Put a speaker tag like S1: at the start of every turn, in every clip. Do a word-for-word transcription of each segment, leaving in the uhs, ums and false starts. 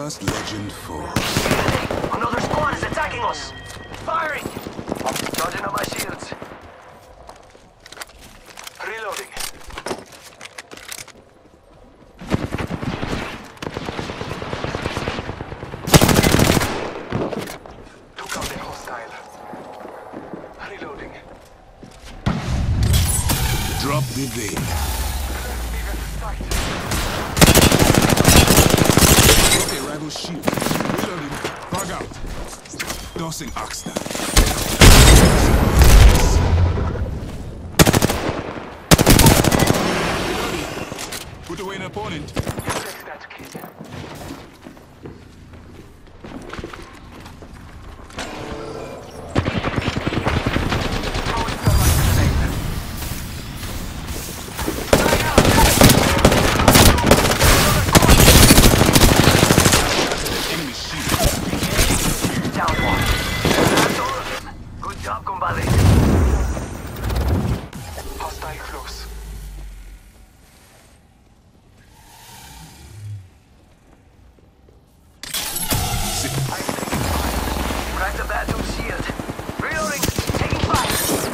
S1: First legend falls.
S2: Another squad is attacking us! Firing! Charging up my shields. Reloading. Took out a hostile. Reloading.
S1: Drop the veil. Okay, rival shield. Reloading. Bug out. Dosing Oxnard. Put away an opponent.
S2: Take that, kid.
S1: Enemy shield.
S2: Down one. That's all of them. Good job, compadre. Hostile close. Crack the bathroom shield. Reloading. Taking fire.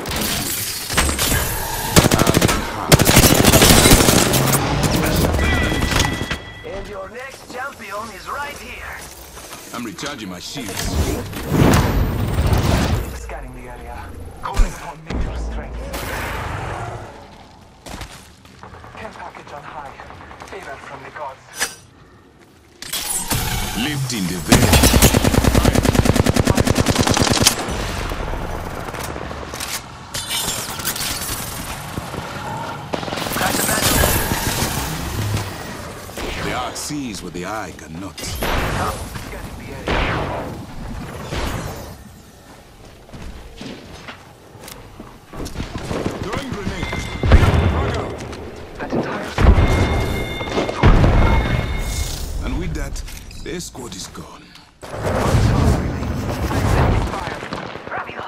S2: And your next champion is right here.
S1: I'm recharging my shields.
S2: Scanning the area. Calling upon major strength. Care package on high. Favor from the gods.
S1: Lifting the veil.
S2: Crack the bathroom.
S1: The eye sees what the eye cannot.
S2: Scanning the area.
S1: Throwing grenade. Bug out.
S2: That entire squad.
S1: And with that, their squad is gone.
S2: Rápido.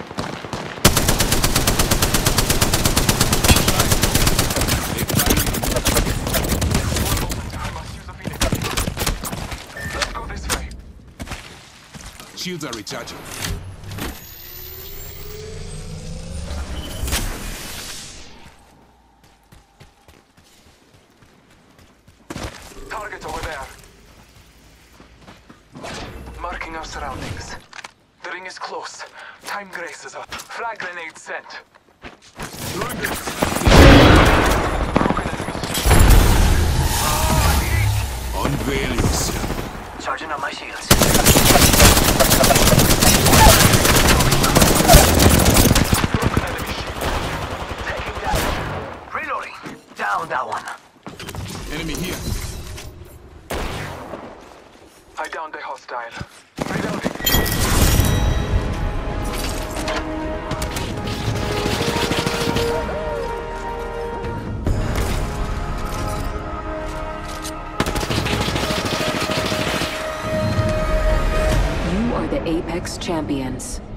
S2: Let's go this way.
S1: Shields are recharging.
S2: Target over there. Marking our surroundings. The ring is close. Time grace is up. Frag grenade sent.
S1: Throwing grenade.
S2: Broken enemies.
S1: Unveil yourself.
S2: Charging up my shields. Broken enemy shield. Taking that. Reloading. Down that one.
S1: Enemy here.
S2: I downed a hostile. Reloading.
S3: You are the Apex Champions.